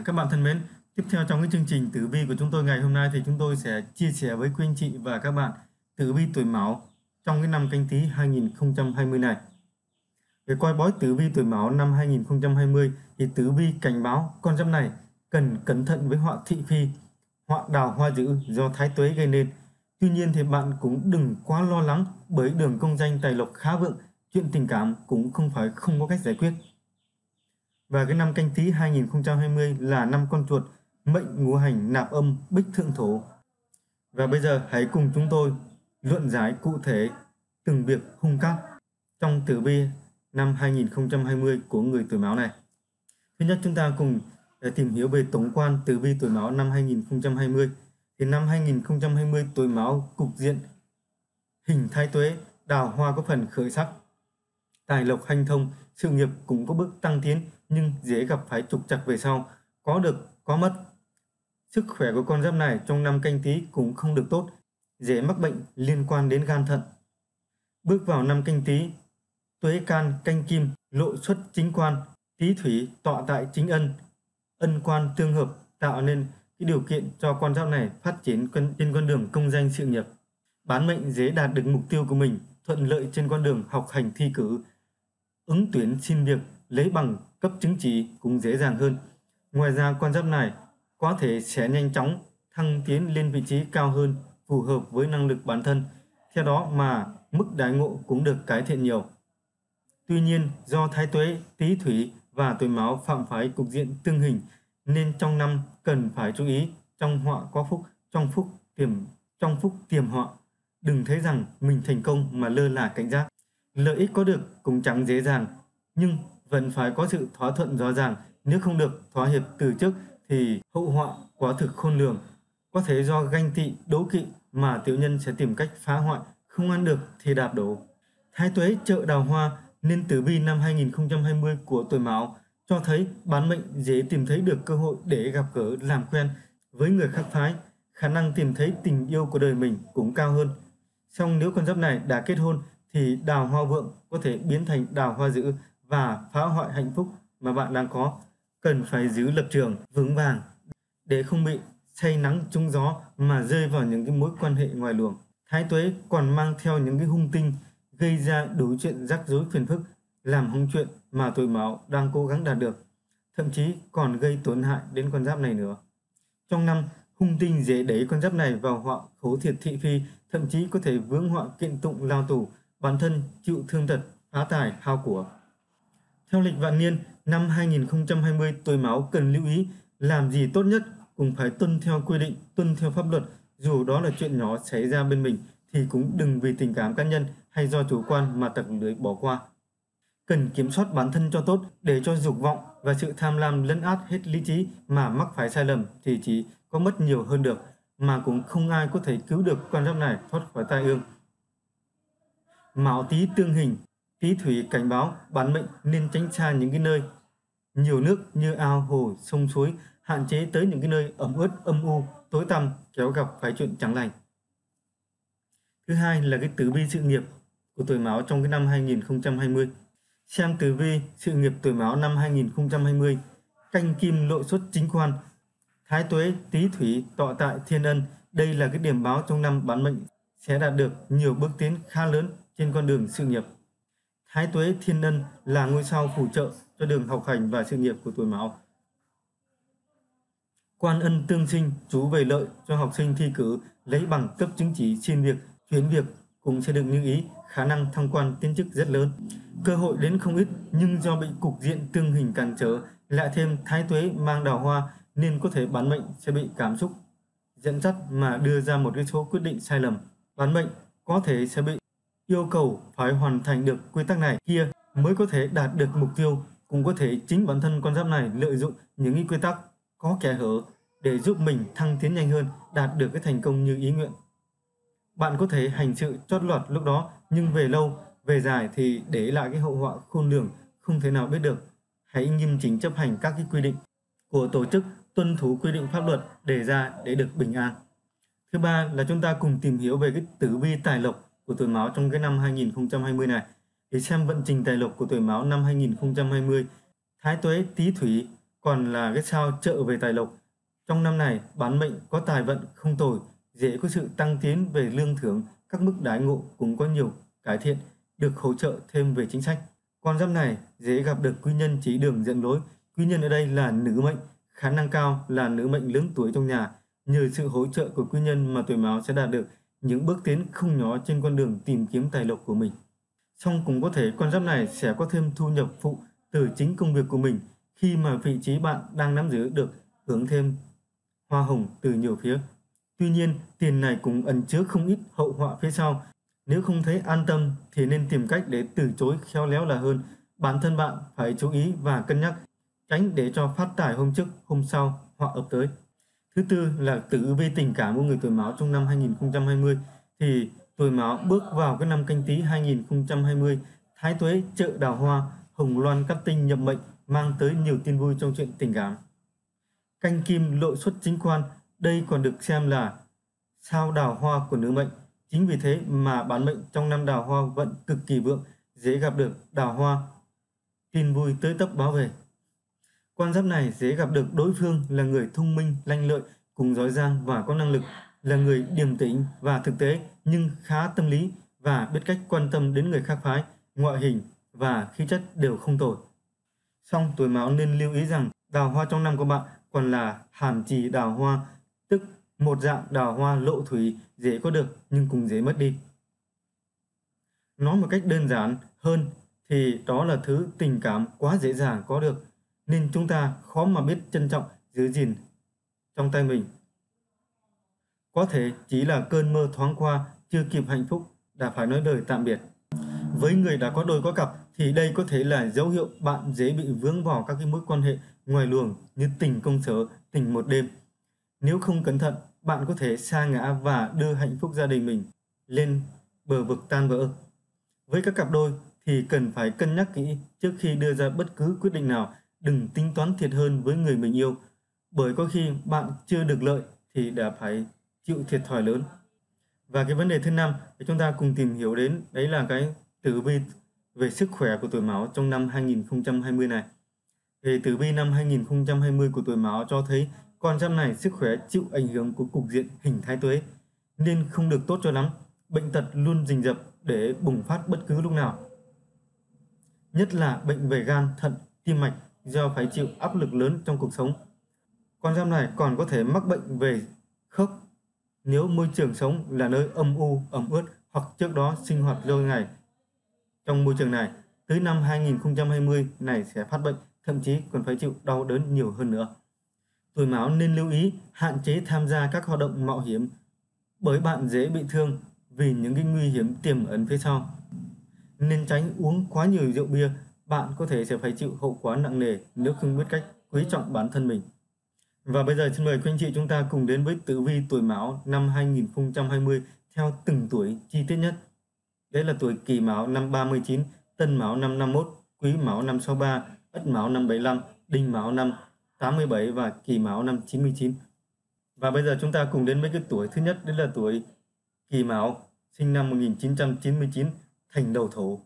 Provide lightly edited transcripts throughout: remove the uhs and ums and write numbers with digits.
Các bạn thân mến, tiếp theo trong cái chương trình tử vi của chúng tôi ngày hôm nay thì chúng tôi sẽ chia sẻ với quý anh chị và các bạn tử vi tuổi Mão trong cái năm Canh Tý 2020 này. Để coi bói tử vi tuổi Mão năm 2020 thì tử vi cảnh báo con giáp này cần cẩn thận với họa thị phi, họa đào hoa dữ do thái tuế gây nên. Tuy nhiên thì bạn cũng đừng quá lo lắng bởi đường công danh tài lộc khá vượng, chuyện tình cảm cũng không phải không có cách giải quyết. Và cái năm Canh Tý 2020 là năm con chuột, mệnh ngũ hành nạp âm bích thượng thổ. Và bây giờ hãy cùng chúng tôi luận giải cụ thể từng việc hung cát trong tử vi năm 2020 của người tuổi Mão này. Thứ nhất, chúng ta cùng tìm hiểu về tổng quan tử vi tuổi Mão năm 2020. Thì năm 2020 tuổi Mão cục diện hình thái tuế, đào hoa có phần khởi sắc, tài lộc hanh thông, sự nghiệp cũng có bước tăng tiến nhưng dễ gặp phải trục trặc về sau, có được có mất. Sức khỏe của con giáp này trong năm Canh Tý cũng không được tốt, dễ mắc bệnh liên quan đến gan thận. Bước vào năm Canh Tý, tuế can canh kim lộ xuất chính quan, Tý thủy tọa tại chính ân, ân quan tương hợp tạo nên cái điều kiện cho con giáp này phát triển trên con đường công danh sự nghiệp. Bán mệnh dễ đạt được mục tiêu của mình, thuận lợi trên con đường học hành thi cử, ứng tuyển xin việc, lấy bằng cấp chứng chỉ cũng dễ dàng hơn. Ngoài ra con giáp này có thể sẽ nhanh chóng thăng tiến lên vị trí cao hơn, phù hợp với năng lực bản thân. Theo đó mà mức đãi ngộ cũng được cải thiện nhiều. Tuy nhiên do thái tuế, Tý thủy và tuổi Mão phạm phải cục diện tương hình nên trong năm cần phải chú ý trong họa có phúc, trong phúc tiềm họa. Đừng thấy rằng mình thành công mà lơ là cảnh giác. Lợi ích có được cũng chẳng dễ dàng, nhưng vẫn phải có sự thỏa thuận rõ ràng. Nếu không được thỏa hiệp từ trước thì hậu họa quả thực khôn lường. Có thể do ganh tị, đố kỵ mà tiểu nhân sẽ tìm cách phá hoại, không ăn được thì đạp đổ. Thái tuế trợ đào hoa nên tử vi năm 2020 của tuổi Mão cho thấy bán mệnh dễ tìm thấy được cơ hội để gặp gỡ làm quen với người khác phái, khả năng tìm thấy tình yêu của đời mình cũng cao hơn. Song nếu con giáp này đã kết hôn thì đào hoa vượng có thể biến thành đào hoa dữ và phá hoại hạnh phúc mà bạn đang có. Cần phải giữ lập trường vững vàng để không bị say nắng trúng gió mà rơi vào những cái mối quan hệ ngoài luồng. Thái tuế còn mang theo những cái hung tinh gây ra đủ chuyện rắc rối phiền phức, làm hỏng chuyện mà tuổi Mão đang cố gắng đạt được, thậm chí còn gây tổn hại đến con giáp này nữa. Trong năm, hung tinh dễ đẩy con giáp này vào họa khổ thiệt thị phi, thậm chí có thể vướng họa kiện tụng lao tù, bản thân chịu thương tật, phá tài, hao của. Theo lịch vạn niên, năm 2020 tuổi Mão cần lưu ý làm gì tốt nhất cũng phải tuân theo quy định, tuân theo pháp luật, dù đó là chuyện nhỏ xảy ra bên mình thì cũng đừng vì tình cảm cá nhân hay do chủ quan mà tặc lưới bỏ qua. Cần kiểm soát bản thân cho tốt để cho dục vọng và sự tham lam lấn át hết lý trí mà mắc phải sai lầm thì chỉ có mất nhiều hơn được, mà cũng không ai có thể cứu được con giáp này thoát khỏi tai ương. Mão Tý tương hình, Tý thủy cảnh báo bán mệnh nên tránh xa những cái nơi nhiều nước như ao hồ, sông suối, hạn chế tới những cái nơi ẩm ướt, âm u, tối tăm, kéo gặp phải chuyện chẳng lành. Thứ hai là cái tử vi sự nghiệp của tuổi Mão trong cái năm 2020. Xem tử vi sự nghiệp tuổi Mão năm 2020, canh kim lộ xuất chính quan, thái tuế, Tý thủy tọa tại thiên ân. Đây là cái điểm báo trong năm bán mệnh sẽ đạt được nhiều bước tiến khá lớn trên con đường sự nghiệp. Thái tuế thiên ân là ngôi sao phù trợ cho đường học hành và sự nghiệp của tuổi Mão. Quan ân tương sinh chú về lợi cho học sinh thi cử, lấy bằng cấp chứng chỉ, xin việc, chuyển việc cũng sẽ được như ý, khả năng thăng quan tiến chức rất lớn. Cơ hội đến không ít nhưng do bị cục diện tương hình cản trở, lại thêm thái tuế mang đào hoa nên có thể bán mệnh sẽ bị cảm xúc dẫn dắt mà đưa ra một cái số quyết định sai lầm. Bán mệnh có thể sẽ bị yêu cầu phải hoàn thành được quy tắc này kia mới có thể đạt được mục tiêu, cũng có thể chính bản thân con giáp này lợi dụng những cái quy tắc có kẽ hở để giúp mình thăng tiến nhanh hơn, đạt được cái thành công như ý nguyện. Bạn có thể hành sự chót lọt lúc đó nhưng về lâu về dài thì để lại cái hậu họa khôn lường không thể nào biết được. Hãy nghiêm chỉnh chấp hành các cái quy định của tổ chức, tuân thủ quy định pháp luật đề ra để được bình an. Thứ ba là chúng ta cùng tìm hiểu về cái tử vi tài lộc của tuổi Mão trong cái năm 2020 này. Để xem vận trình tài lộc của tuổi Mão năm 2020, thái tuế, Tý thủy còn là cái sao trợ về tài lộc. Trong năm này, bản mệnh có tài vận không tồi, dễ có sự tăng tiến về lương thưởng, các mức đãi ngộ cũng có nhiều cải thiện, được hỗ trợ thêm về chính sách. Con giáp này dễ gặp được quý nhân chỉ đường dẫn lối. Quý nhân ở đây là nữ mệnh, khả năng cao là nữ mệnh lớn tuổi trong nhà. Nhờ sự hỗ trợ của quý nhân mà tuổi Mão sẽ đạt được những bước tiến không nhỏ trên con đường tìm kiếm tài lộc của mình. Song cũng có thể con giáp này sẽ có thêm thu nhập phụ từ chính công việc của mình khi mà vị trí bạn đang nắm giữ được hưởng thêm hoa hồng từ nhiều phía. Tuy nhiên, tiền này cũng ẩn chứa không ít hậu họa phía sau. Nếu không thấy an tâm thì nên tìm cách để từ chối khéo léo là hơn. Bản thân bạn phải chú ý và cân nhắc, tránh để cho phát tài hôm trước, hôm sau họa ập tới. Thứ tư là tử vi tình cảm của người tuổi Mão trong năm 2020. Thì tuổi Mão bước vào cái năm Canh Tý 2020, thái tuế trợ đào hoa, hồng loan cát tinh nhập mệnh mang tới nhiều tin vui trong chuyện tình cảm. Canh kim lộ xuất chính quan, đây còn được xem là sao đào hoa của nữ mệnh. Chính vì thế mà bản mệnh trong năm đào hoa vận cực kỳ vượng, dễ gặp được đào hoa, tin vui tới tấp báo về. Con giáp này dễ gặp được đối phương là người thông minh, lanh lợi, cùng giỏi giang và có năng lực, là người điềm tĩnh và thực tế nhưng khá tâm lý và biết cách quan tâm đến người khác phái, ngoại hình và khí chất đều không tồi. Song tuổi Mão nên lưu ý rằng đào hoa trong năm của bạn còn là hàn trì đào hoa, tức một dạng đào hoa lộ thủy, dễ có được nhưng cũng dễ mất đi. Nói một cách đơn giản hơn thì đó là thứ tình cảm quá dễ dàng có được, nên chúng ta khó mà biết trân trọng, giữ gìn trong tay mình. Có thể chỉ là cơn mơ thoáng qua, chưa kịp hạnh phúc đã phải nói lời tạm biệt. Với người đã có đôi có cặp thì đây có thể là dấu hiệu bạn dễ bị vướng vào các cái mối quan hệ ngoài luồng như tình công sở, tình một đêm. Nếu không cẩn thận, bạn có thể sa ngã và đưa hạnh phúc gia đình mình lên bờ vực tan vỡ. Với các cặp đôi thì cần phải cân nhắc kỹ trước khi đưa ra bất cứ quyết định nào, đừng tính toán thiệt hơn với người mình yêu, bởi có khi bạn chưa được lợi thì đã phải chịu thiệt thòi lớn. Và cái vấn đề thứ năm thì chúng ta cùng tìm hiểu đến, đấy là cái tử vi về sức khỏe của tuổi Mão trong năm 2020 này. Về tử vi năm 2020 của tuổi Mão cho thấy con giáp này sức khỏe chịu ảnh hưởng của cục diện hình thái tuế nên không được tốt cho lắm, bệnh tật luôn rình rập để bùng phát bất cứ lúc nào. Nhất là bệnh về gan, thận, tim mạch do phải chịu áp lực lớn trong cuộc sống. Con giáp này còn có thể mắc bệnh về khớp nếu môi trường sống là nơi âm u, ẩm ướt hoặc trước đó sinh hoạt lâu ngày trong môi trường này. Tới năm 2020 này sẽ phát bệnh, thậm chí còn phải chịu đau đớn nhiều hơn nữa. Tuổi Mão nên lưu ý hạn chế tham gia các hoạt động mạo hiểm, bởi bạn dễ bị thương vì những cái nguy hiểm tiềm ẩn phía sau. Nên tránh uống quá nhiều rượu bia, bạn có thể sẽ phải chịu hậu quả nặng nề nếu không biết cách quý trọng bản thân mình. Và bây giờ xin mời quý anh chị chúng ta cùng đến với tử vi tuổi Mão năm 2020 theo từng tuổi chi tiết nhất. Đấy là tuổi Kỷ Mão năm 39, Tân Mão năm 51, Quý Mão năm 63, Ất Mão năm 75, Đinh Mão năm 87 và Kỷ Mão năm 99. Và bây giờ chúng ta cùng đến với cái tuổi thứ nhất, đấy là tuổi Kỷ Mão, sinh năm 1999, Thành Đầu Thổ.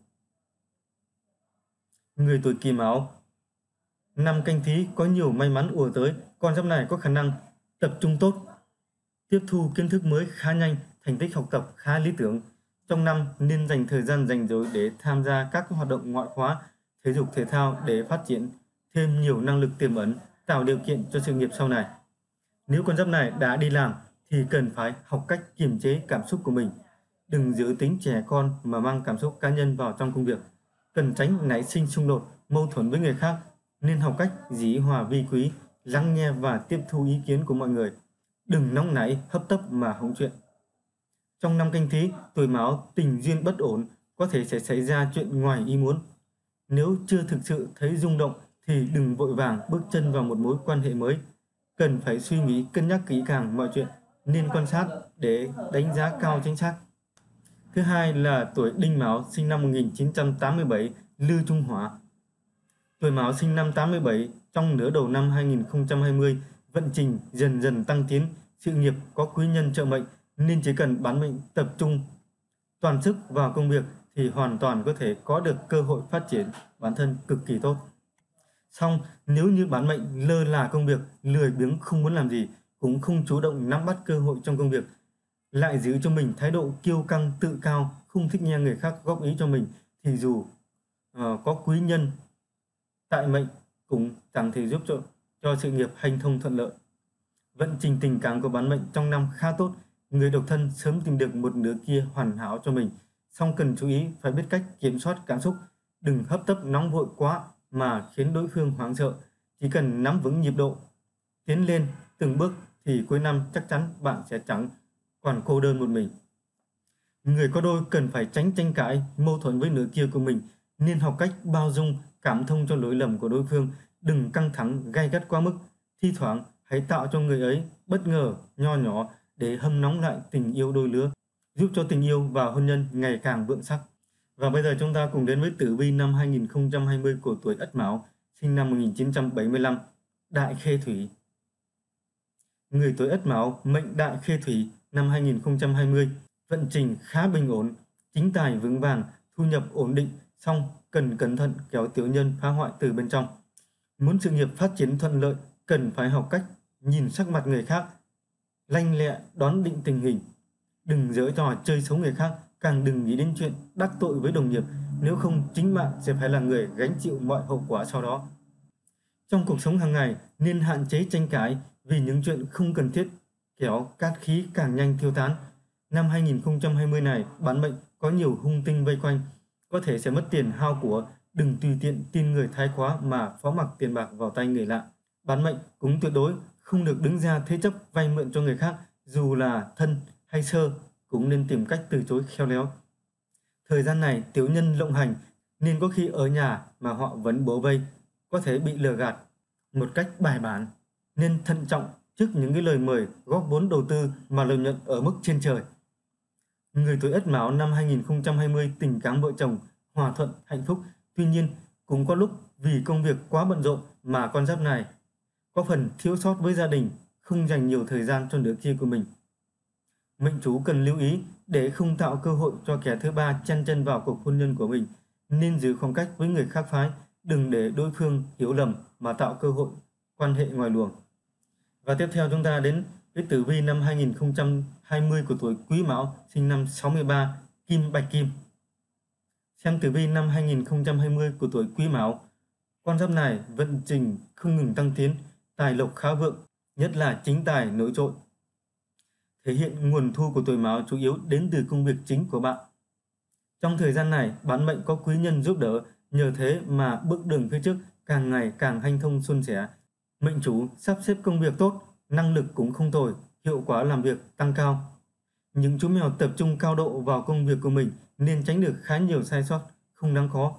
Người tuổi Kỷ Mão năm Canh Tý có nhiều may mắn ùa tới, con giáp này có khả năng tập trung tốt, tiếp thu kiến thức mới khá nhanh, thành tích học tập khá lý tưởng. Trong năm nên dành thời gian rảnh rỗi để tham gia các hoạt động ngoại khóa, thể dục thể thao để phát triển thêm nhiều năng lực tiềm ẩn, tạo điều kiện cho sự nghiệp sau này. Nếu con giáp này đã đi làm thì cần phải học cách kiềm chế cảm xúc của mình, đừng giữ tính trẻ con mà mang cảm xúc cá nhân vào trong công việc. Cần tránh nảy sinh xung đột, mâu thuẫn với người khác, nên học cách dĩ hòa vi quý, lắng nghe và tiếp thu ý kiến của mọi người, đừng nóng nảy hấp tấp mà hỏng chuyện. Trong năm Canh Tý, tuổi Mão tình duyên bất ổn, có thể sẽ xảy ra chuyện ngoài ý muốn. Nếu chưa thực sự thấy rung động thì đừng vội vàng bước chân vào một mối quan hệ mới, cần phải suy nghĩ cân nhắc kỹ càng mọi chuyện, nên quan sát để đánh giá cao chính xác. Thứ hai là tuổi Đinh Mão, sinh năm 1987, Lư Trung Hỏa. Tuổi Mão sinh năm 87, trong nửa đầu năm 2020, vận trình dần dần tăng tiến, sự nghiệp có quý nhân trợ mệnh, nên chỉ cần bản mệnh tập trung toàn sức vào công việc thì hoàn toàn có thể có được cơ hội phát triển bản thân cực kỳ tốt. Xong, nếu như bản mệnh lơ là công việc, lười biếng không muốn làm gì, cũng không chủ động nắm bắt cơ hội trong công việc, lại giữ cho mình thái độ kiêu căng tự cao, không thích nghe người khác góp ý cho mình, thì dù có quý nhân tại mệnh cũng chẳng thể giúp cho sự nghiệp hành thông thuận lợi. Vận trình tình cảm của bản mệnh trong năm khá tốt, người độc thân sớm tìm được một nửa kia hoàn hảo cho mình, song cần chú ý phải biết cách kiểm soát cảm xúc, đừng hấp tấp nóng vội quá mà khiến đối phương hoảng sợ. Chỉ cần nắm vững nhịp độ, tiến lên từng bước thì cuối năm chắc chắn bạn sẽ chẳng còn cô đơn một mình. Người có đôi cần phải tránh tranh cãi, mâu thuẫn với nửa kia của mình, nên học cách bao dung, cảm thông cho lỗi lầm của đối phương, đừng căng thẳng, gay gắt quá mức. Thi thoảng hãy tạo cho người ấy bất ngờ nho nhỏ để hâm nóng lại tình yêu đôi lứa, giúp cho tình yêu và hôn nhân ngày càng vượng sắc. Và bây giờ chúng ta cùng đến với tử vi năm 2020 của tuổi Ất Mão, sinh năm 1975, Đại Khê Thủy. Người tuổi Ất Mão, mệnh Đại Khê Thủy, năm 2020, vận trình khá bình ổn, chính tài vững vàng, thu nhập ổn định, song cần cẩn thận kéo tiểu nhân phá hoại từ bên trong. Muốn sự nghiệp phát triển thuận lợi, cần phải học cách nhìn sắc mặt người khác, lanh lẹ đoán định tình hình. Đừng giở trò chơi xấu người khác, càng đừng nghĩ đến chuyện đắc tội với đồng nghiệp, nếu không chính bạn sẽ phải là người gánh chịu mọi hậu quả sau đó. Trong cuộc sống hàng ngày, nên hạn chế tranh cãi vì những chuyện không cần thiết, kéo cát khí càng nhanh tiêu tán. Năm 2020 này, bản mệnh có nhiều hung tinh vây quanh, có thể sẽ mất tiền hao của, đừng tùy tiện tin người thái quá mà phó mặc tiền bạc vào tay người lạ. Bản mệnh cũng tuyệt đối không được đứng ra thế chấp vay mượn cho người khác, dù là thân hay sơ, cũng nên tìm cách từ chối khéo léo. Thời gian này tiểu nhân lộng hành, nên có khi ở nhà mà họ vẫn bủa vây, có thể bị lừa gạt một cách bài bản, nên thận trọng trước những cái lời mời góp vốn đầu tư mà lợi nhuận ở mức trên trời. Người tuổi Ất Mão năm 2020 tình cảm vợ chồng hòa thuận hạnh phúc, tuy nhiên cũng có lúc vì công việc quá bận rộn mà con giáp này có phần thiếu sót với gia đình, không dành nhiều thời gian cho nửa kia của mình. Mệnh chủ cần lưu ý để không tạo cơ hội cho kẻ thứ ba chen chân vào cuộc hôn nhân của mình, nên giữ khoảng cách với người khác phái, đừng để đối phương hiểu lầm mà tạo cơ hội quan hệ ngoài luồng. Và tiếp theo chúng ta đến với tử vi năm 2020 của tuổi Quý Mão, sinh năm 63, Kim Bạch Kim. Xem tử vi năm 2020 của tuổi Quý Mão, con giáp này vận trình không ngừng tăng tiến, tài lộc khá vượng, nhất là chính tài nổi trội. Thể hiện nguồn thu của tuổi Mão chủ yếu đến từ công việc chính của bạn. Trong thời gian này, bản mệnh có quý nhân giúp đỡ, nhờ thế mà bước đường phía trước càng ngày càng hanh thông suôn sẻ. Mệnh chủ sắp xếp công việc tốt, năng lực cũng không tồi, hiệu quả làm việc tăng cao. Những chú mèo tập trung cao độ vào công việc của mình nên tránh được khá nhiều sai sót, không đáng khó.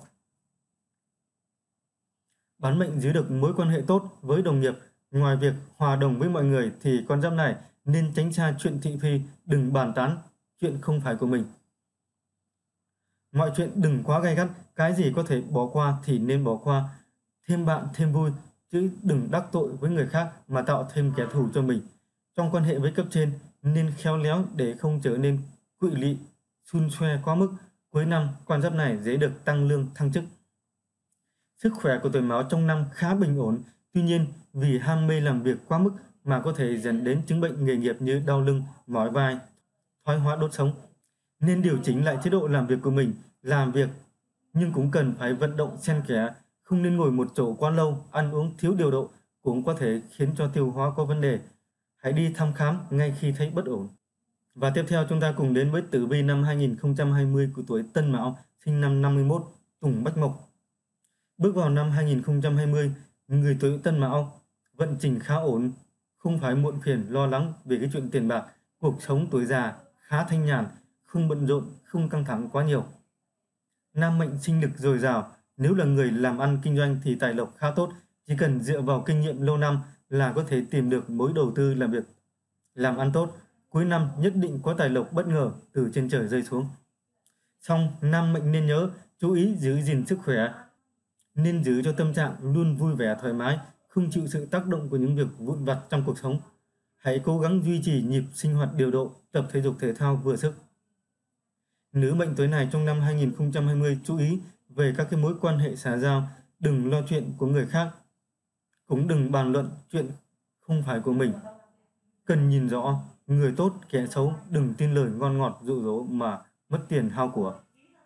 Bản mệnh giữ được mối quan hệ tốt với đồng nghiệp, ngoài việc hòa đồng với mọi người thì con giáp này nên tránh xa chuyện thị phi, đừng bàn tán chuyện không phải của mình. Mọi chuyện đừng quá gay gắt, cái gì có thể bỏ qua thì nên bỏ qua, thêm bạn thêm vui, chứ đừng đắc tội với người khác mà tạo thêm kẻ thù cho mình. Trong quan hệ với cấp trên nên khéo léo để không trở nên quỵ lị, xun xoe quá mức. Cuối năm, con giáp này dễ được tăng lương thăng chức. Sức khỏe của tuổi Mão trong năm khá bình ổn, tuy nhiên vì ham mê làm việc quá mức mà có thể dẫn đến chứng bệnh nghề nghiệp như đau lưng, mỏi vai, thoái hóa đốt sống. Nên điều chỉnh lại chế độ làm việc của mình, làm việc nhưng cũng cần phải vận động xen kẽ, không nên ngồi một chỗ quá lâu, ăn uống thiếu điều độ cũng có thể khiến cho tiêu hóa có vấn đề. Hãy đi thăm khám ngay khi thấy bất ổn. Và tiếp theo chúng ta cùng đến với tử vi năm 2020 của tuổi Tân Mão, sinh năm 51, Tùng Bách Mộc. Bước vào năm 2020, người tuổi Tân Mão vận trình khá ổn, không phải muộn phiền lo lắng về cái chuyện tiền bạc, cuộc sống tuổi già khá thanh nhàn, không bận rộn, không căng thẳng quá nhiều. Nam mệnh sinh lực dồi dào, nếu là người làm ăn kinh doanh thì tài lộc khá tốt, chỉ cần dựa vào kinh nghiệm lâu năm là có thể tìm được mối đầu tư làm việc làm ăn tốt. Cuối năm nhất định có tài lộc bất ngờ từ trên trời rơi xuống. Song nam mệnh nên nhớ chú ý giữ gìn sức khỏe, nên giữ cho tâm trạng luôn vui vẻ thoải mái, không chịu sự tác động của những việc vụn vặt trong cuộc sống. Hãy cố gắng duy trì nhịp sinh hoạt điều độ, tập thể dục thể thao vừa sức. Nữ mệnh tuổi này trong năm 2020 chú ý về các cái mối quan hệ xã giao, đừng lo chuyện của người khác cũng đừng bàn luận chuyện không phải của mình. Cần nhìn rõ người tốt kẻ xấu, đừng tin lời ngon ngọt dụ dỗ mà mất tiền hao của.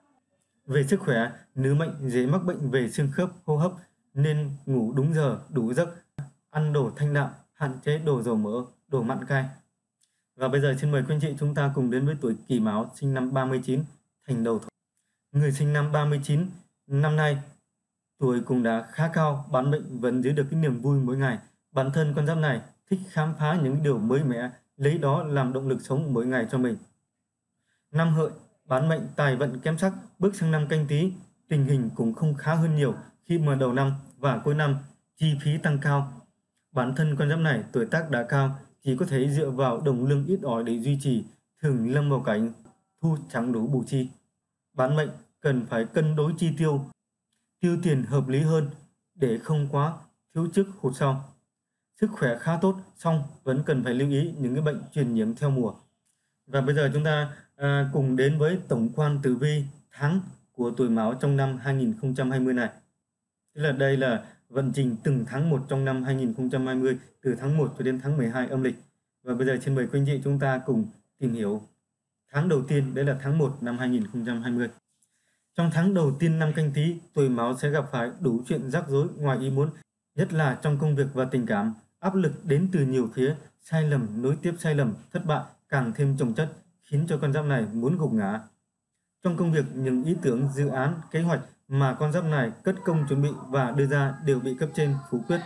Về sức khỏe, nữ mệnh dễ mắc bệnh về xương khớp, hô hấp nên ngủ đúng giờ, đủ giấc, ăn đồ thanh đạm, hạn chế đồ dầu mỡ, đồ mặn cay. Và bây giờ xin mời quý anh chị chúng ta cùng đến với tuổi Kỷ Mão sinh năm 39 thành đầu thổ. Người sinh năm 39 năm nay tuổi cũng đã khá cao, bản mệnh vẫn giữ được cái niềm vui mỗi ngày. Bản thân con giáp này thích khám phá những điều mới mẻ, lấy đó làm động lực sống mỗi ngày cho mình. Năm Hợi, bản mệnh tài vận kém sắc, bước sang năm Canh Tý, tình hình cũng không khá hơn nhiều khi mà đầu năm và cuối năm chi phí tăng cao. Bản thân con giáp này tuổi tác đã cao, chỉ có thể dựa vào đồng lương ít ỏi để duy trì, thường lâm vào cảnh thu chẳng đủ bù chi. Bản mệnh cần phải cân đối chi tiêu, tiêu tiền hợp lý hơn để không quá thiếu trước hụt sau. Sức khỏe khá tốt, song vẫn cần phải lưu ý những cái bệnh truyền nhiễm theo mùa. Và bây giờ chúng ta cùng đến với tổng quan tử vi tháng của tuổi Mão trong năm 2020 này. Tức là đây là vận trình từng tháng 1 trong năm 2020, từ tháng 1 cho đến tháng 12 âm lịch. Và bây giờ xin mời quý anh chị chúng ta cùng tìm hiểu tháng đầu tiên, đấy là tháng 1 năm 2020. Trong tháng đầu tiên năm Canh Tý, tuổi Mão sẽ gặp phải đủ chuyện rắc rối ngoài ý muốn, nhất là trong công việc và tình cảm. Áp lực đến từ nhiều phía, sai lầm nối tiếp sai lầm, thất bại càng thêm chồng chất, khiến cho con giáp này muốn gục ngã. Trong công việc, những ý tưởng, dự án, kế hoạch mà con giáp này cất công chuẩn bị và đưa ra đều bị cấp trên phủ quyết,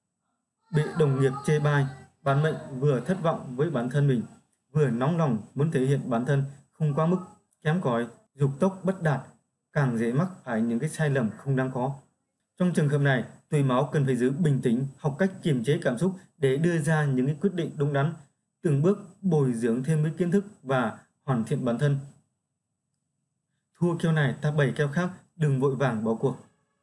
bị đồng nghiệp chê bai. Bản mệnh vừa thất vọng với bản thân mình, vừa nóng lòng muốn thể hiện bản thân không quá mức, kém cỏi, dục tốc bất đạt, càng dễ mắc phải những cái sai lầm không đáng có. Trong trường hợp này, tuổi Mão cần phải giữ bình tĩnh, học cách kiềm chế cảm xúc để đưa ra những cái quyết định đúng đắn, từng bước bồi dưỡng thêm cái kiến thức và hoàn thiện bản thân. Thua kèo này ta bày kèo khác, đừng vội vàng bỏ cuộc.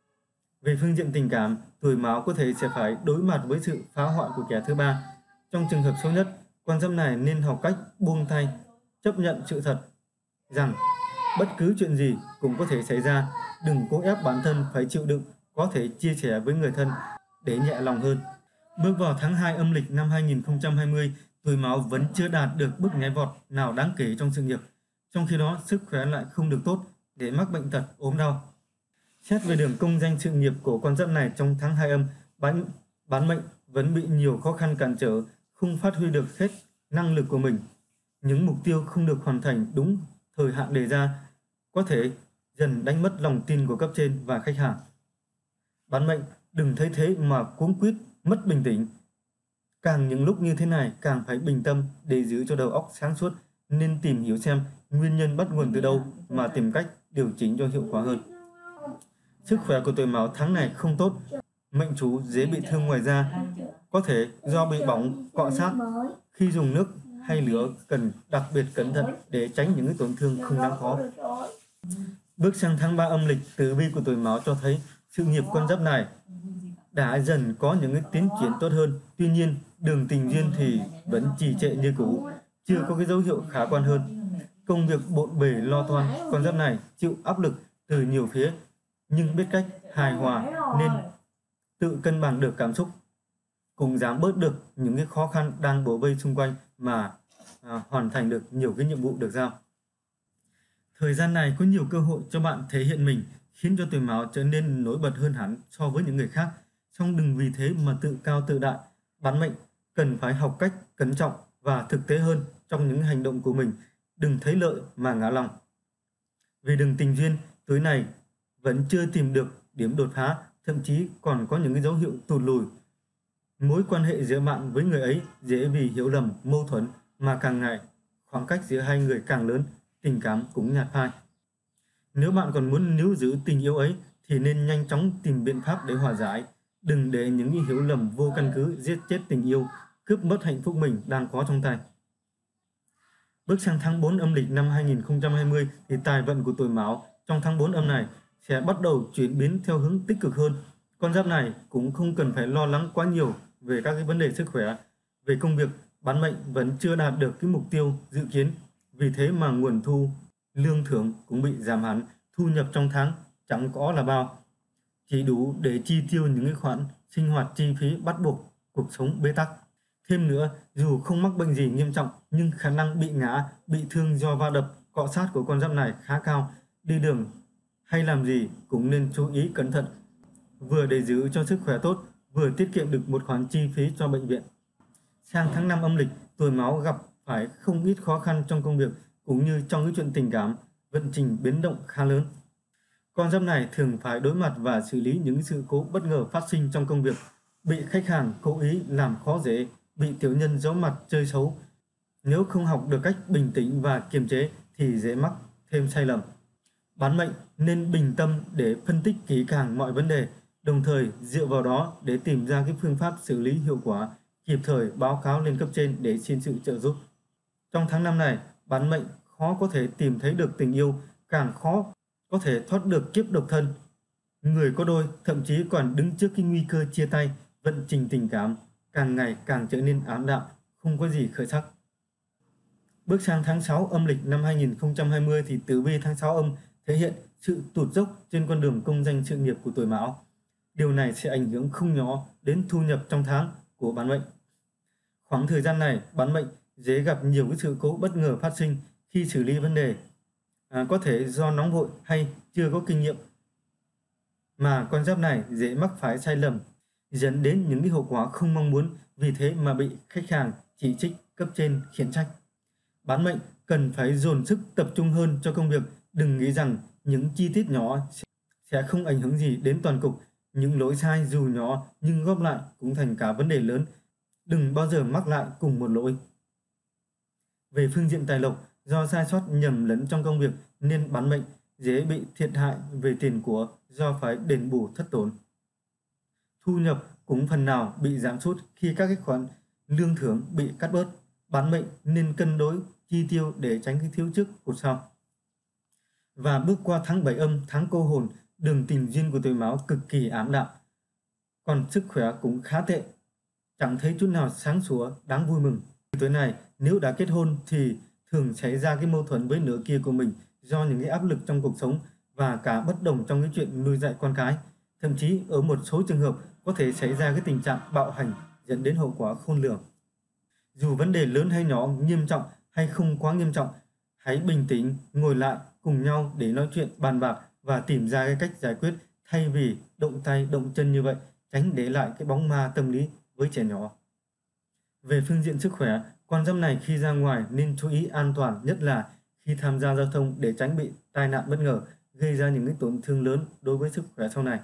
Về phương diện tình cảm, tuổi Mão có thể sẽ phải đối mặt với sự phá hoại của kẻ thứ ba. Trong trường hợp xấu nhất, con giáp này nên học cách buông tay, chấp nhận sự thật rằng bất cứ chuyện gì cũng có thể xảy ra, đừng cố ép bản thân phải chịu đựng, có thể chia sẻ với người thân để nhẹ lòng hơn. Bước vào tháng 2 âm lịch năm 2020, tuổi Mão vẫn chưa đạt được bước nhảy vọt nào đáng kể trong sự nghiệp. Trong khi đó, sức khỏe lại không được tốt để mắc bệnh tật, ốm đau. Xét về đường công danh sự nghiệp của con giáp này trong tháng 2 âm, bản mệnh vẫn bị nhiều khó khăn cản trở, không phát huy được hết năng lực của mình. Những mục tiêu không được hoàn thành đúng thời hạn đề ra có thể dần đánh mất lòng tin của cấp trên và khách hàng. Bản mệnh đừng thấy thế mà cuống quýt, mất bình tĩnh. Càng những lúc như thế này càng phải bình tâm để giữ cho đầu óc sáng suốt, nên tìm hiểu xem nguyên nhân bắt nguồn từ đâu mà tìm cách điều chỉnh cho hiệu quả hơn. Sức khỏe của tuổi Mão tháng này không tốt, mệnh chủ dễ bị thương ngoài da, có thể do bị bỏng, cọ sát. Khi dùng nước hay lửa cần đặc biệt cẩn thận để tránh những cái tổn thương không đáng có. Bước sang tháng 3 âm lịch, tử vi của tuổi Mão cho thấy sự nghiệp con giáp này đã dần có những cái tiến triển tốt hơn. Tuy nhiên, đường tình duyên thì vẫn trì trệ như cũ, chưa có cái dấu hiệu khả quan hơn. Công việc bộn bề lo toan, con giáp này chịu áp lực từ nhiều phía, nhưng biết cách hài hòa nên tự cân bằng được cảm xúc, cũng giảm bớt được những cái khó khăn đang bủa vây xung quanh mà hoàn thành được nhiều cái nhiệm vụ được giao. Thời gian này có nhiều cơ hội cho bạn thể hiện mình, khiến cho tuổi Mão trở nên nổi bật hơn hẳn so với những người khác. Song đừng vì thế mà tự cao tự đại. Bản mệnh cần phải học cách cẩn trọng và thực tế hơn trong những hành động của mình, đừng thấy lợi mà ngã lòng. Về đường tình duyên, tuổi này vẫn chưa tìm được điểm đột phá, thậm chí còn có những cái dấu hiệu tụt lùi. Mối quan hệ giữa bạn với người ấy dễ vì hiểu lầm, mâu thuẫn mà càng ngày khoảng cách giữa hai người càng lớn, tình cảm cũng nhạt phai. Nếu bạn còn muốn níu giữ tình yêu ấy thì nên nhanh chóng tìm biện pháp để hòa giải, đừng để những hiểu lầm vô căn cứ giết chết tình yêu, cướp mất hạnh phúc mình đang có trong tay. Bước sang tháng 4 âm lịch năm 2020 thì tài vận của tuổi Mão trong tháng 4 âm này sẽ bắt đầu chuyển biến theo hướng tích cực hơn. Con giáp này cũng không cần phải lo lắng quá nhiều về các cái vấn đề sức khỏe. Về công việc, bản mệnh vẫn chưa đạt được cái mục tiêu dự kiến, vì thế mà nguồn thu lương thưởng cũng bị giảm hẳn, thu nhập trong tháng chẳng có là bao. chỉ đủ để chi tiêu những cái khoản sinh hoạt chi phí bắt buộc, cuộc sống bế tắc. Thêm nữa, dù không mắc bệnh gì nghiêm trọng nhưng khả năng bị ngã, bị thương do va đập, cọ sát của con giáp này khá cao. Đi đường hay làm gì cũng nên chú ý cẩn thận, vừa để giữ cho sức khỏe tốt, vừa tiết kiệm được một khoản chi phí cho bệnh viện. Sang tháng 5 âm lịch, tuổi Mão gặp phải không ít khó khăn trong công việc cũng như trong cái chuyện tình cảm, vận trình biến động khá lớn. Con giáp này thường phải đối mặt và xử lý những sự cố bất ngờ phát sinh trong công việc, bị khách hàng cố ý làm khó dễ, bị tiểu nhân giấu mặt chơi xấu. Nếu không học được cách bình tĩnh và kiềm chế thì dễ mắc thêm sai lầm. Bán mệnh nên bình tâm để phân tích kỹ càng mọi vấn đề, đồng thời dựa vào đó để tìm ra cái phương pháp xử lý hiệu quả, kịp thời báo cáo lên cấp trên để xin sự trợ giúp. Trong tháng 5 này, bán mệnh khó có thể tìm thấy được tình yêu, càng khó có thể thoát được kiếp độc thân. Người có đôi thậm chí còn đứng trước cái nguy cơ chia tay, vận trình tình cảm càng ngày càng trở nên ảm đạm, không có gì khởi sắc. Bước sang tháng 6 âm lịch năm 2020 thì tử vi tháng 6 âm thể hiện sự tụt dốc trên con đường công danh sự nghiệp của tuổi Mão. Điều này sẽ ảnh hưởng không nhỏ đến thu nhập trong tháng của bán mệnh. Khoảng thời gian này, bán mệnh dễ gặp nhiều cái sự cố bất ngờ phát sinh khi xử lý vấn đề. Có thể do nóng vội hay chưa có kinh nghiệm mà con giáp này dễ mắc phải sai lầm, dẫn đến những cái hậu quả không mong muốn, vì thế mà bị khách hàng chỉ trích, cấp trên khiển trách. Bán mệnh cần phải dồn sức tập trung hơn cho công việc, đừng nghĩ rằng những chi tiết nhỏ sẽ không ảnh hưởng gì đến toàn cục. Những lỗi sai dù nhỏ nhưng góp lại cũng thành cả vấn đề lớn, đừng bao giờ mắc lại cùng một lỗi. Về phương diện tài lộc, do sai sót nhầm lẫn trong công việc nên bán mệnh dễ bị thiệt hại về tiền của do phải đền bù thất tốn. Thu nhập cũng phần nào bị giảm sút khi các cái khoản lương thưởng bị cắt bớt. Bán mệnh nên cân đối chi tiêu để tránh cái thiếu trước hụt sau. Và bước qua tháng 7 âm, tháng cô hồn, đường tình duyên của tuổi Mão cực kỳ ảm đạm. Còn sức khỏe cũng khá tệ, chẳng thấy chút nào sáng sủa đáng vui mừng. Tuổi này nếu đã kết hôn thì thường xảy ra cái mâu thuẫn với nửa kia của mình do những cái áp lực trong cuộc sống và cả bất đồng trong cái chuyện nuôi dạy con cái. Thậm chí ở một số trường hợp có thể xảy ra cái tình trạng bạo hành dẫn đến hậu quả khôn lường. Dù vấn đề lớn hay nhỏ, nghiêm trọng hay không quá nghiêm trọng, hãy bình tĩnh ngồi lại cùng nhau để nói chuyện bàn bạc và tìm ra cái cách giải quyết thay vì động tay động chân như vậy, tránh để lại cái bóng ma tâm lý với trẻ nhỏ. Về phương diện sức khỏe, con giáp này khi ra ngoài nên chú ý an toàn, nhất là khi tham gia giao thông để tránh bị tai nạn bất ngờ gây ra những cái tổn thương lớn đối với sức khỏe sau này.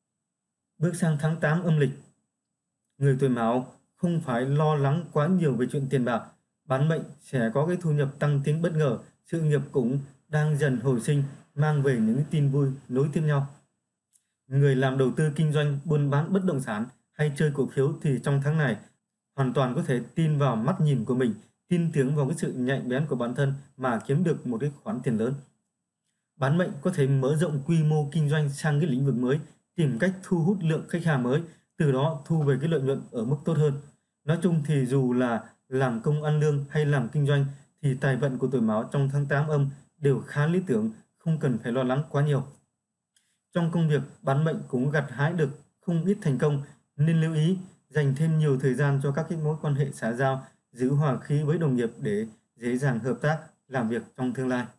Bước sang tháng 8 âm lịch, người tuổi Mão không phải lo lắng quá nhiều về chuyện tiền bạc. Bán mệnh sẽ có cái thu nhập tăng tiến bất ngờ, sự nghiệp cũng đang dần hồi sinh, mang về những cái tin vui nối tiếp nhau. Người làm đầu tư kinh doanh, buôn bán bất động sản hay chơi cổ phiếu thì trong tháng này hoàn toàn có thể tin vào mắt nhìn của mình, tin tưởng vào cái sự nhạy bén của bản thân mà kiếm được một cái khoản tiền lớn. Bán mệnh có thể mở rộng quy mô kinh doanh sang cái lĩnh vực mới, tìm cách thu hút lượng khách hàng mới, từ đó thu về cái lợi nhuận ở mức tốt hơn. Nói chung thì dù là làm công ăn lương hay làm kinh doanh thì tài vận của tuổi Mão trong tháng 8 âm đều khá lý tưởng, không cần phải lo lắng quá nhiều. Trong công việc, bán mệnh cũng gặt hái được không ít thành công, nên lưu ý dành thêm nhiều thời gian cho các cái mối quan hệ xã giao, giữ hòa khí với đồng nghiệp để dễ dàng hợp tác, làm việc trong tương lai.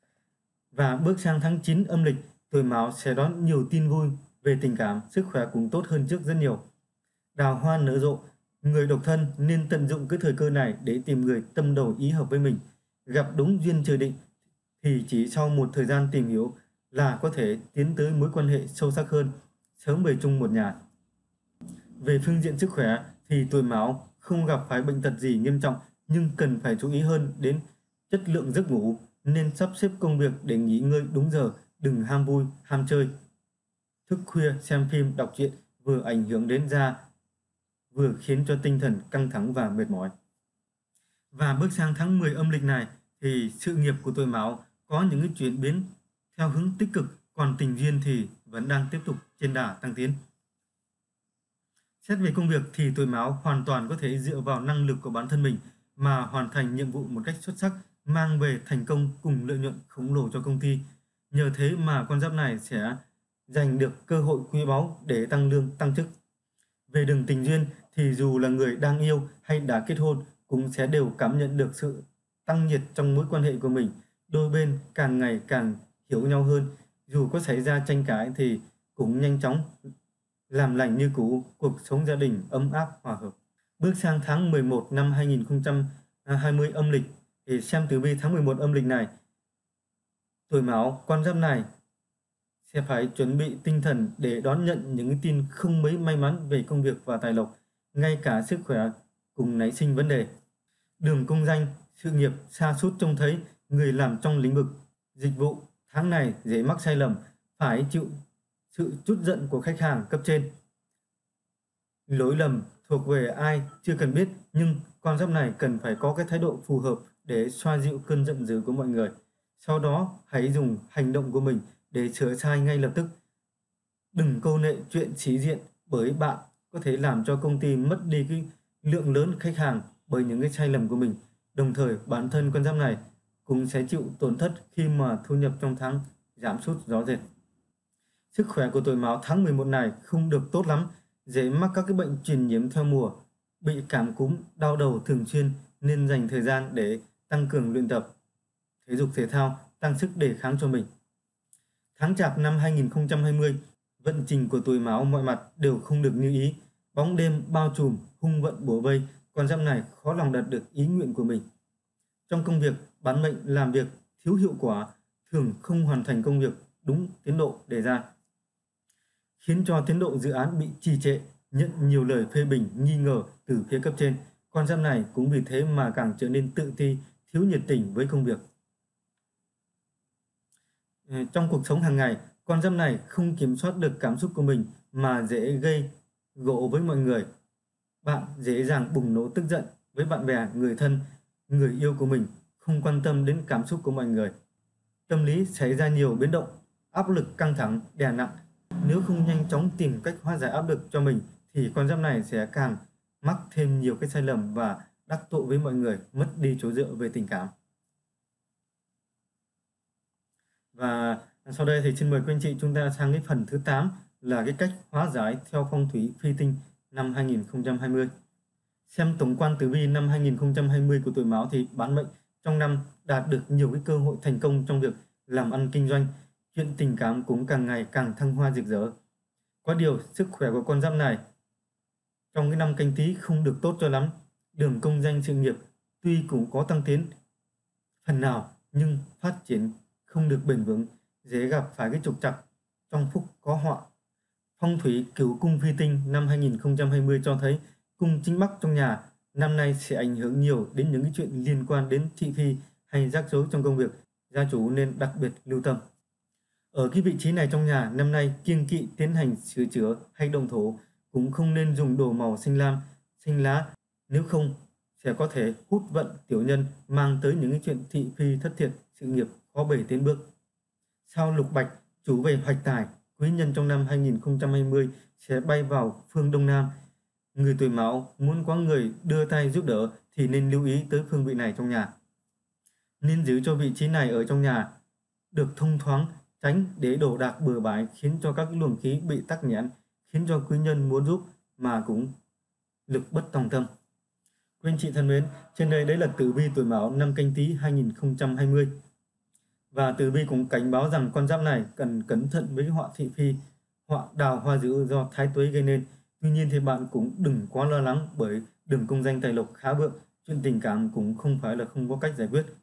Và bước sang tháng 9 âm lịch, tuổi Mão sẽ đón nhiều tin vui về tình cảm, sức khỏe cũng tốt hơn trước rất nhiều. Đào hoa nở rộ, người độc thân nên tận dụng cái thời cơ này để tìm người tâm đầu ý hợp với mình. Gặp đúng duyên trời định thì chỉ sau một thời gian tìm hiểu là có thể tiến tới mối quan hệ sâu sắc hơn, sớm về chung một nhà. Về phương diện sức khỏe thì tuổi Mão không gặp phải bệnh tật gì nghiêm trọng, nhưng cần phải chú ý hơn đến chất lượng giấc ngủ, nên sắp xếp công việc để nghỉ ngơi đúng giờ, đừng ham vui, ham chơi. Thức khuya xem phim, đọc truyện vừa ảnh hưởng đến da, vừa khiến cho tinh thần căng thẳng và mệt mỏi. Và bước sang tháng 10 âm lịch này thì sự nghiệp của tuổi Mão có những cái chuyển biến theo hướng tích cực, còn tình duyên thì vẫn đang tiếp tục trên đà tăng tiến. Xét về công việc thì tuổi Mão hoàn toàn có thể dựa vào năng lực của bản thân mình mà hoàn thành nhiệm vụ một cách xuất sắc, mang về thành công cùng lợi nhuận khổng lồ cho công ty. Nhờ thế mà con giáp này sẽ giành được cơ hội quý báu để tăng lương, tăng chức. Về đường tình duyên thì dù là người đang yêu hay đã kết hôn cũng sẽ đều cảm nhận được sự tăng nhiệt trong mối quan hệ của mình. Đôi bên càng ngày càng hiểu nhau hơn, dù có xảy ra tranh cãi thì cũng nhanh chóng làm lành như cũ, cuộc sống gia đình ấm áp hòa hợp. Bước sang tháng 11 năm 2020 âm lịch thì xem tử vi tháng 11 âm lịch này, tuổi Mão con giáp này sẽ phải chuẩn bị tinh thần để đón nhận những cái tin không mấy may mắn về công việc và tài lộc, ngay cả sức khỏe cùng nảy sinh vấn đề. Đường công danh, sự nghiệp sa sút trông thấy, người làm trong lĩnh vực dịch vụ tháng này dễ mắc sai lầm, phải chịu sự trút giận của khách hàng cấp trên. Lỗi lầm thuộc về ai chưa cần biết, nhưng con giáp này cần phải có cái thái độ phù hợp để xoa dịu cơn giận dữ của mọi người. Sau đó hãy dùng hành động của mình để sửa sai ngay lập tức. Đừng câu nệ chuyện sĩ diện, bởi bạn có thể làm cho công ty mất đi cái lượng lớn khách hàng bởi những cái sai lầm của mình. Đồng thời bản thân con giáp này cũng sẽ chịu tổn thất khi mà thu nhập trong tháng giảm sút rõ rệt. Sức khỏe của tuổi Mão tháng 11 này không được tốt lắm, dễ mắc các cái bệnh truyền nhiễm theo mùa, bị cảm cúm, đau đầu thường xuyên, nên dành thời gian để tăng cường luyện tập thể dục thể thao, tăng sức đề kháng cho mình. Tháng Chạp năm 2020, vận trình của tuổi Mão mọi mặt đều không được như ý, bóng đêm bao trùm, hung vận bủa vây, con giáp này khó lòng đạt được ý nguyện của mình. Trong công việc, bản mệnh làm việc thiếu hiệu quả, thường không hoàn thành công việc đúng tiến độ đề ra, khiến cho tiến độ dự án bị trì trệ, nhận nhiều lời phê bình, nghi ngờ từ phía cấp trên. Con giáp này cũng vì thế mà càng trở nên tự ti, thiếu nhiệt tình với công việc. Trong cuộc sống hàng ngày, con giáp này không kiểm soát được cảm xúc của mình mà dễ gây gổ với mọi người. Bạn dễ dàng bùng nổ tức giận với bạn bè, người thân, người yêu của mình, không quan tâm đến cảm xúc của mọi người. Tâm lý xảy ra nhiều biến động, áp lực căng thẳng, đè nặng. Nếu không nhanh chóng tìm cách hóa giải áp lực cho mình thì con giáp này sẽ càng mắc thêm nhiều cái sai lầm và đắc tội với mọi người, mất đi chỗ dựa về tình cảm. Và sau đây thì xin mời quý anh chị chúng ta sang cái phần thứ 8 là cái cách hóa giải theo phong thủy phi tinh năm 2020. Xem tổng quan tử vi năm 2020 của tuổi Mão thì bản mệnh trong năm đạt được nhiều cái cơ hội thành công trong việc làm ăn kinh doanh, chuyện tình cảm cũng càng ngày càng thăng hoa rực rỡ. Có điều sức khỏe của con giáp này trong cái năm Canh Tý không được tốt cho lắm. Đường công danh sự nghiệp tuy cũng có tăng tiến phần nào nhưng phát triển không được bền vững, dễ gặp phải cái trục trặc, trong phúc có họa. Phong thủy cửu cung phi tinh năm 2020 cho thấy cung chính bắc trong nhà năm nay sẽ ảnh hưởng nhiều đến những cái chuyện liên quan đến thị phi hay rắc rối trong công việc, gia chủ nên đặc biệt lưu tâm. Ở cái vị trí này trong nhà năm nay kiêng kỵ tiến hành sửa chữa hay động thổ, cũng không nên dùng đồ màu xanh lam, xanh lá, nếu không sẽ có thể hút vận tiểu nhân, mang tới những cái chuyện thị phi thất thiệt, sự nghiệp khó bề tiến bước. Sao lục bạch chủ về hoạch tài, quý nhân trong năm 2020 sẽ bay vào phương Đông Nam. Người tuổi Mão muốn có người đưa tay giúp đỡ thì nên lưu ý tới phương vị này trong nhà. Nên giữ cho vị trí này ở trong nhà được thông thoáng, tránh để đổ đạc bừa bãi khiến cho các luồng khí bị tắc nghẽn, khiến cho quý nhân muốn giúp mà cũng lực bất tòng tâm. Quý anh chị thân mến, trên đây đấy là tử vi tuổi Mão năm Canh Tý 2020. Và tử vi cũng cảnh báo rằng con giáp này cần cẩn thận với họa thị phi, họa đào hoa dữ do thái tuế gây nên. Tuy nhiên thì bạn cũng đừng quá lo lắng, bởi đường công danh tài lộc khá vượng, chuyện tình cảm cũng không phải là không có cách giải quyết.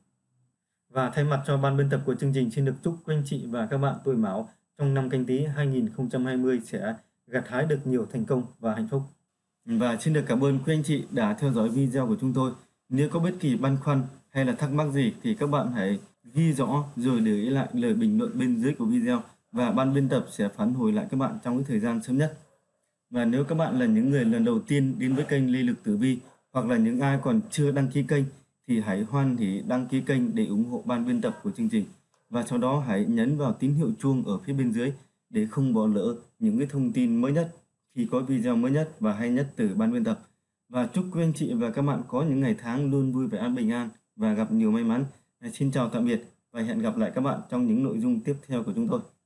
Và thay mặt cho ban biên tập của chương trình, xin được chúc quý anh chị và các bạn tuổi Mão trong năm Canh Tý 2020 sẽ gặt hái được nhiều thành công và hạnh phúc. Và xin được cảm ơn quý anh chị đã theo dõi video của chúng tôi. Nếu có bất kỳ băn khoăn hay là thắc mắc gì thì các bạn hãy ghi rõ rồi để ý lại lời bình luận bên dưới của video, và ban biên tập sẽ phản hồi lại các bạn trong cái thời gian sớm nhất. Và nếu các bạn là những người lần đầu tiên đến với kênh Lê Lực Tử Vi, hoặc là những ai còn chưa đăng ký kênh, thì hãy hoan hỉ đăng ký kênh để ủng hộ ban biên tập của chương trình. Và sau đó hãy nhấn vào tín hiệu chuông ở phía bên dưới để không bỏ lỡ những cái thông tin mới nhất khi có video mới nhất và hay nhất từ ban biên tập. Và chúc quý anh chị và các bạn có những ngày tháng luôn vui vẻ bình an và gặp nhiều may mắn. Xin chào tạm biệt và hẹn gặp lại các bạn trong những nội dung tiếp theo của chúng tôi.